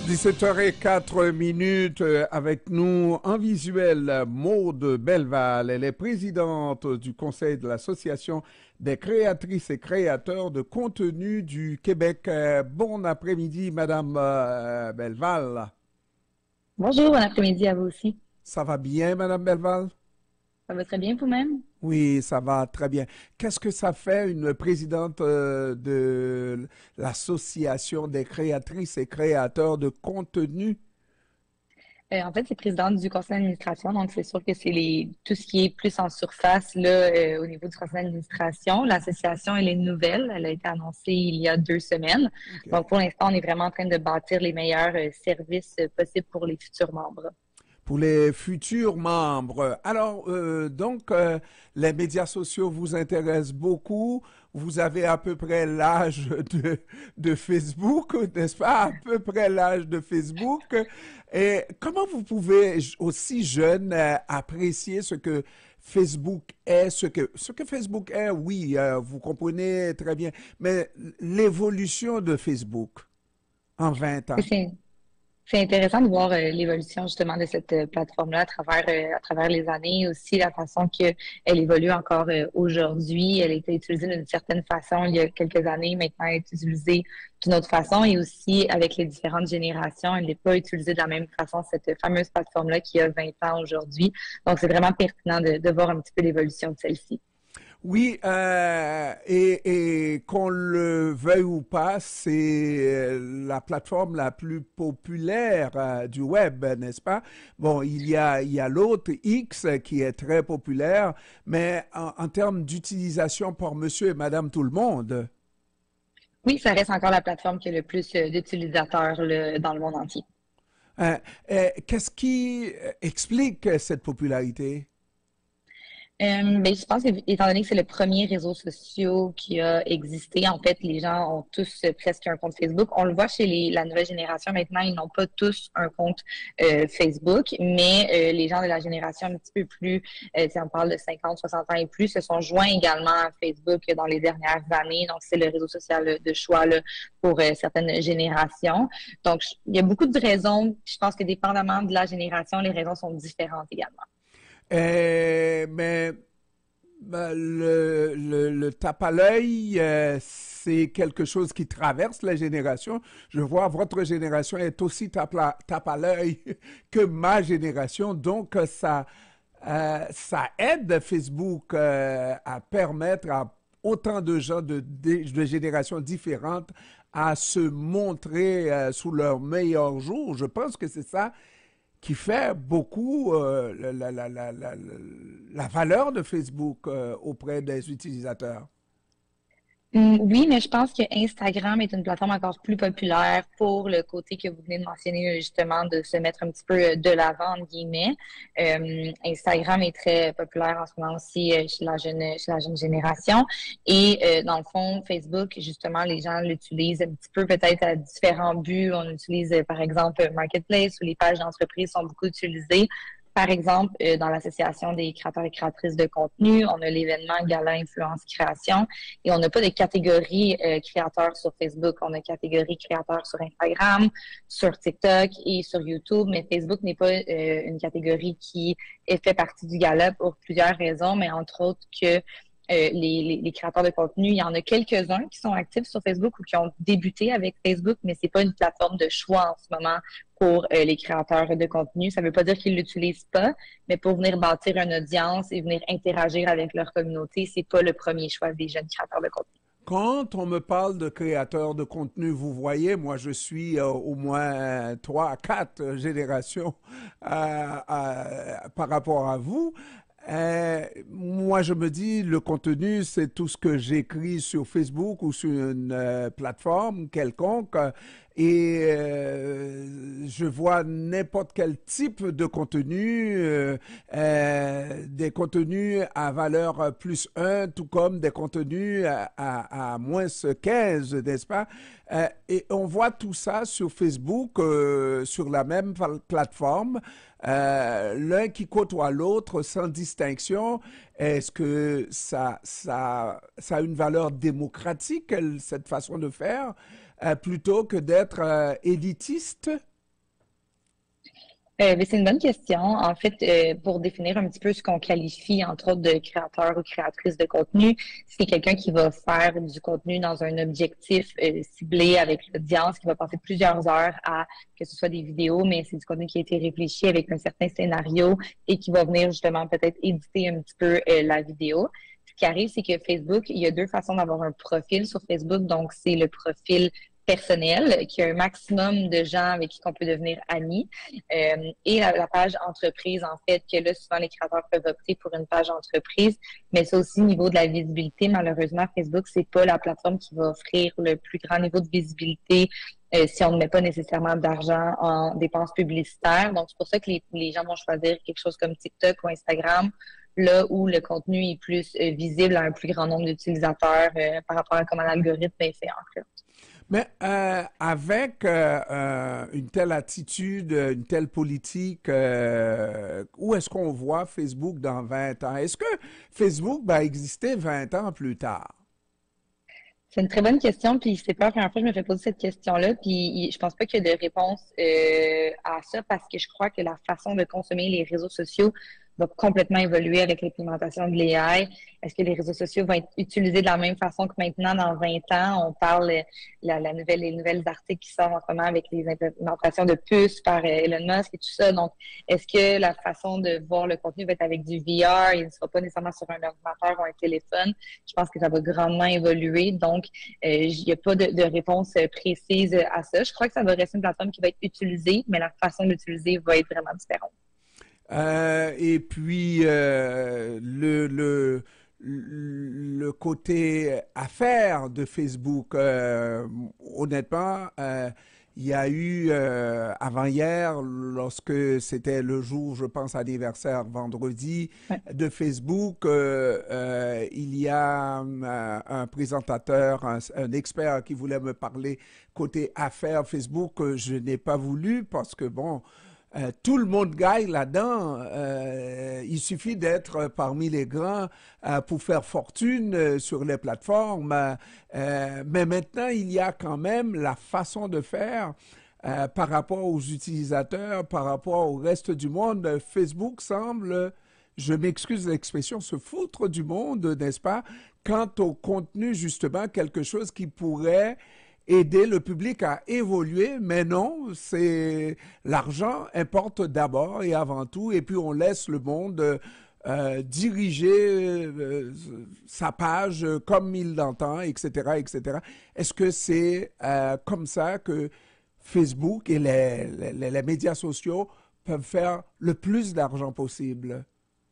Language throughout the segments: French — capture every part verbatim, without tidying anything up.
dix-sept heures zéro quatre minutes avec nous en visuel, Maude Belval. Elle est présidente du conseil de l'association des créatrices et créateurs de contenu du Québec. Bon après-midi, Madame euh, Belval. Bonjour, bon après-midi à vous aussi. Ça va bien, Madame Belval? Ça va très bien vous-même? Oui, ça va très bien. Qu'est-ce que ça fait une présidente euh, de l'association des créatrices et créateurs de contenu? Euh, en fait, c'est présidente du conseil d'administration, donc c'est sûr que c'est les tout ce qui est plus en surface là, euh, au niveau du conseil d'administration. L'association, elle est nouvelle, elle a été annoncée il y a deux semaines. OK. Donc pour l'instant, on est vraiment en train de bâtir les meilleurs euh, services euh, possibles pour les futurs membres. Pour les futurs membres. Alors, euh, donc, euh, les médias sociaux vous intéressent beaucoup. Vous avez à peu près l'âge de, de Facebook, n'est-ce pas? À peu près l'âge de Facebook. Et comment vous pouvez, aussi jeune, euh, apprécier ce que Facebook est, ce que, ce que Facebook est, oui, euh, vous comprenez très bien, mais l'évolution de Facebook en vingt ans. C'est C'est intéressant de voir euh, l'évolution justement de cette euh, plateforme-là à travers euh, à travers les années, aussi la façon qu'elle évolue encore euh, aujourd'hui. Elle a été utilisée d'une certaine façon il y a quelques années, maintenant elle est utilisée d'une autre façon et aussi avec les différentes générations, elle n'est pas utilisée de la même façon, cette fameuse plateforme-là qui a vingt ans aujourd'hui. Donc c'est vraiment pertinent de, de voir un petit peu l'évolution de celle-ci. Oui, euh, et, et qu'on le veuille ou pas, c'est euh, la plateforme la plus populaire euh, du web, n'est-ce pas? Bon, il y a, il y a l'autre, X, qui est très populaire, mais en, en termes d'utilisation par monsieur et madame tout le monde, Oui, ça reste encore la plateforme qui a le plus euh, d'utilisateurs là, dans le monde entier. euh, euh, qu'est-ce qui explique cette popularité? Euh, ben, je pense que, étant donné que c'est le premier réseau social qui a existé, en fait, les gens ont tous euh, presque un compte Facebook. On le voit chez les, la nouvelle génération maintenant, ils n'ont pas tous un compte euh, Facebook, mais euh, les gens de la génération un petit peu plus, euh, si on parle de cinquante, soixante ans et plus, se sont joints également à Facebook dans les dernières années. Donc, c'est le réseau social de choix là, pour euh, certaines générations. Donc, je- il y a beaucoup de raisons. Je pense que dépendamment de la génération, les raisons sont différentes également. Euh, mais ben, le, le, le tape à l'œil, euh, c'est quelque chose qui traverse les générations. Je vois votre génération est aussi tape à, tape à l'œil que ma génération. Donc, euh, ça, euh, ça aide Facebook euh, à permettre à autant de gens de, de, de générations différentes à se montrer euh, sous leur meilleur jour. Je pense que c'est ça qui fait beaucoup euh, la, la, la, la, la, la valeur de Facebook euh, auprès des utilisateurs. Mm, Oui, mais je pense que Instagram est une plateforme encore plus populaire pour le côté que vous venez de mentionner, justement, de se mettre un petit peu euh, de l'avant, entre guillemets. Euh, Instagram est très populaire en ce moment aussi euh, chez la jeune, chez la jeune génération. Et euh, dans le fond, Facebook, justement, les gens l'utilisent un petit peu peut-être à différents buts. On utilise, euh, par exemple, Marketplace où les pages d'entreprise sont beaucoup utilisées. Par exemple, euh, dans l'association des créateurs et créatrices de contenu, on a l'événement Gala Influence Création et on n'a pas de catégorie euh, créateurs sur Facebook. On a catégorie créateurs sur Instagram, sur TikTok et sur YouTube, mais Facebook n'est pas euh, une catégorie qui est fait partie du Gala pour plusieurs raisons, mais entre autres que euh, les, les, les créateurs de contenu, il y en a quelques-uns qui sont actifs sur Facebook ou qui ont débuté avec Facebook, mais c'est pas une plateforme de choix en ce moment pour euh, les créateurs de contenu. Ça ne veut pas dire qu'ils l'utilisent pas, mais pour venir bâtir une audience et venir interagir avec leur communauté, c'est pas le premier choix des jeunes créateurs de contenu. Quand on me parle de créateurs de contenu, vous voyez, moi je suis euh, au moins trois à quatre générations euh, euh, par rapport à vous. Euh, moi, je me dis, le contenu, c'est tout ce que j'écris sur Facebook ou sur une euh, plateforme quelconque. euh, Et euh, je vois n'importe quel type de contenu, euh, euh, des contenus à valeur euh, plus un, tout comme des contenus à, à, à moins quinze, n'est-ce pas? Euh, et on voit tout ça sur Facebook, euh, sur la même pla- plateforme, euh, l'un qui côtoie l'autre sans distinction. Est-ce que ça, ça, ça a une valeur démocratique, cette façon de faire, euh, plutôt que d'être euh, élitiste? Euh, ben, c'est une bonne question. En fait, euh, pour définir un petit peu ce qu'on qualifie, entre autres, de créateur ou créatrice de contenu, c'est quelqu'un qui va faire du contenu dans un objectif euh, ciblé avec l'audience, qui va passer plusieurs heures à que ce soit des vidéos, mais c'est du contenu qui a été réfléchi avec un certain scénario et qui va venir justement peut-être éditer un petit peu euh, la vidéo. Ce qui arrive, c'est que Facebook, il y a deux façons d'avoir un profil sur Facebook. Donc, c'est le profil personnel, qui a un maximum de gens avec qui on peut devenir amis, euh, et la, la page entreprise, en fait, que là, souvent, les créateurs peuvent opter pour une page entreprise, mais c'est aussi au niveau de la visibilité. Malheureusement, Facebook, c'est pas la plateforme qui va offrir le plus grand niveau de visibilité euh, si on ne met pas nécessairement d'argent en dépenses publicitaires. Donc, c'est pour ça que les, les gens vont choisir quelque chose comme TikTok ou Instagram, là où le contenu est plus euh, visible à un plus grand nombre d'utilisateurs euh, par rapport à comment l'algorithme est fait, en fait. Mais euh, avec euh, euh, une telle attitude, une telle politique, euh, où est-ce qu'on voit Facebook dans vingt ans? Est-ce que Facebook va exister vingt ans plus tard? C'est une très bonne question, puis c'est pas la première fois que je me fais poser cette question-là, puis je pense pas qu'il y a de réponse euh, à ça parce que je crois que la façon de consommer les réseaux sociaux va complètement évoluer avec l'implémentation de l'A I. Est-ce que les réseaux sociaux vont être utilisés de la même façon que maintenant dans vingt ans? On parle la, la nouvelle, les nouvelles articles qui sortent en ce moment avec les implémentations de puces par Elon Musk et tout ça. Donc, est-ce que la façon de voir le contenu va être avec du V R? Il ne sera pas nécessairement sur un ordinateur ou un téléphone. Je pense que ça va grandement évoluer. Donc, euh, il n'y a pas de, de réponse précise à ça. Je crois que ça va rester une plateforme qui va être utilisée, mais la façon de l'utiliser va être vraiment différente. Euh, et puis, euh, le, le, le côté affaires de Facebook, euh, honnêtement, euh, il y a eu euh, avant-hier, lorsque c'était le jour, je pense, anniversaire vendredi Ouais. de Facebook, euh, euh, il y a euh, un présentateur, un, un expert qui voulait me parler côté affaires Facebook, que je n'ai pas voulu parce que, bon, euh, tout le monde gagne là-dedans. Euh, il suffit d'être parmi les grands euh, pour faire fortune euh, sur les plateformes. Euh, mais maintenant, il y a quand même la façon de faire euh, par rapport aux utilisateurs, par rapport au reste du monde. Facebook semble, je m'excuse de l'expression, se foutre du monde, n'est-ce pas? Quant au contenu, justement, quelque chose qui pourrait aider le public à évoluer, mais non, c'est l'argent importe d'abord et avant tout, et puis on laisse le monde euh, diriger euh, sa page comme il l'entend, et cetera, et cetera. Est-ce que c'est euh, comme ça que Facebook et les, les, les médias sociaux peuvent faire le plus d'argent possible?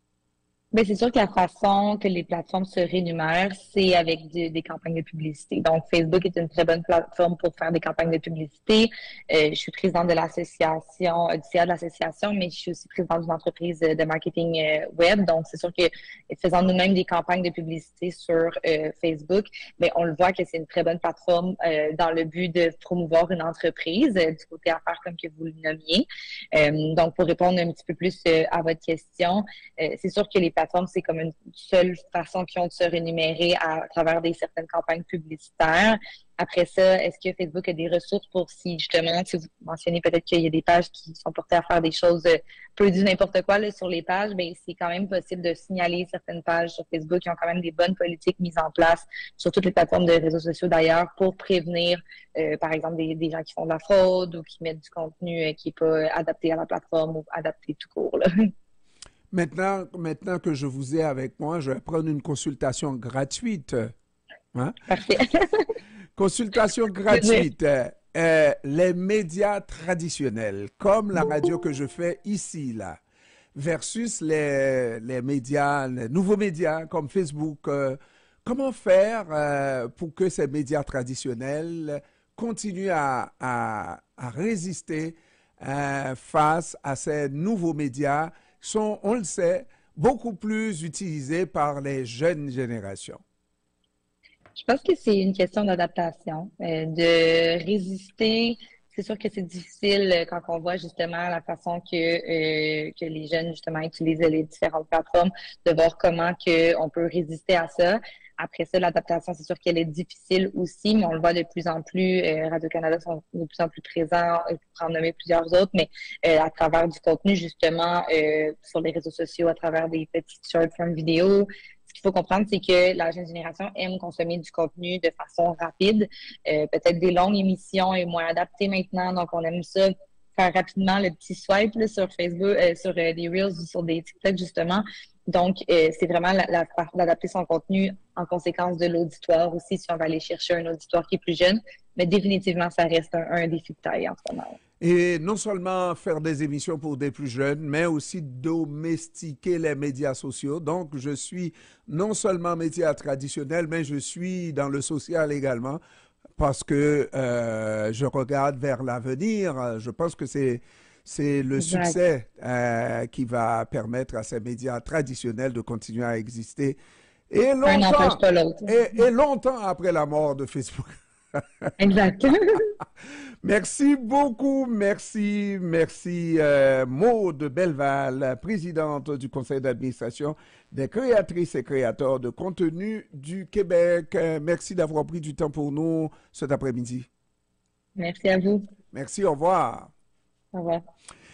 Ben, c'est sûr que la façon que les plateformes se rémunèrent, c'est avec du- des campagnes de publicité. Donc, Facebook est une très bonne plateforme pour faire des campagnes de publicité. Euh, je suis présidente de l'association, euh, du C A de l'association, mais je suis aussi présidente d'une entreprise euh, de marketing euh, web. Donc, c'est sûr que faisant nous-mêmes des campagnes de publicité sur euh, Facebook, ben, on le voit que c'est une très bonne plateforme euh, dans le but de promouvoir une entreprise euh, du côté affaires comme que vous le nommiez. Euh, donc, pour répondre un petit peu plus euh, à votre question, euh, c'est sûr que les plateformes, c'est comme une seule façon qu'ils ont de se rémunérer à, à travers des certaines campagnes publicitaires. Après ça, est-ce que Facebook a des ressources pour si justement, si vous mentionnez peut-être qu'il y a des pages qui sont portées à faire des choses euh, peu du n'importe quoi là, sur les pages, ben c'est quand même possible de signaler certaines pages sur Facebook qui ont quand même des bonnes politiques mises en place sur toutes les plateformes de réseaux sociaux d'ailleurs pour prévenir, euh, par exemple, des, des gens qui font de la fraude ou qui mettent du contenu euh, qui n'est pas adapté à la plateforme ou adapté tout court, là. Maintenant, maintenant que je vous ai avec moi, je vais prendre une consultation gratuite. Hein? Parfait. Consultation Plaisir. gratuite. Euh, les médias traditionnels, comme la radio que je fais ici, là, versus les, les médias, les nouveaux médias comme Facebook. Euh, comment faire euh, pour que ces médias traditionnels continuent à, à, à résister euh, face à ces nouveaux médias qui sont, on le sait, beaucoup plus utilisés par les jeunes générations? Je pense que c'est une question d'adaptation, euh, de résister. C'est sûr que c'est difficile euh, quand on voit justement la façon que euh, que les jeunes justement utilisent les différentes plateformes, de voir comment que on peut résister à ça. Après ça, l'adaptation, c'est sûr qu'elle est difficile aussi, mais on le voit de plus en plus. Euh, Radio-Canada sont de plus en plus présents, euh, pour en nommer plusieurs autres, mais euh, à travers du contenu, justement, euh, sur les réseaux sociaux, à travers des petites short form vidéos. Ce qu'il faut comprendre, c'est que la jeune génération aime consommer du contenu de façon rapide. Euh, peut-être des longues émissions et moins adaptées maintenant, donc on aime ça faire rapidement le petit swipe là, sur Facebook, euh, sur euh, des Reels ou sur des TikTok, justement. Donc, euh, c'est vraiment la, la, d'adapter son contenu en conséquence de l'auditoire aussi, si on va aller chercher un auditoire qui est plus jeune. Mais définitivement, ça reste un, un défi de taille en ce moment. Et non seulement faire des émissions pour des plus jeunes, mais aussi domestiquer les médias sociaux. Donc, je suis non seulement média traditionnel, mais je suis dans le social également parce que euh, je regarde vers l'avenir. Je pense que c'est c'est le Exact. succès euh, qui va permettre à ces médias traditionnels de continuer à exister et Un n'empêche longtemps, pas l'autre. et, et longtemps après la mort de Facebook. Exact. Merci beaucoup, merci, merci euh, Maude Belleval, présidente du conseil d'administration des créatrices et créateurs de contenu du Québec. Euh, merci d'avoir pris du temps pour nous cet après-midi. Merci à vous. Merci, au revoir. Au revoir.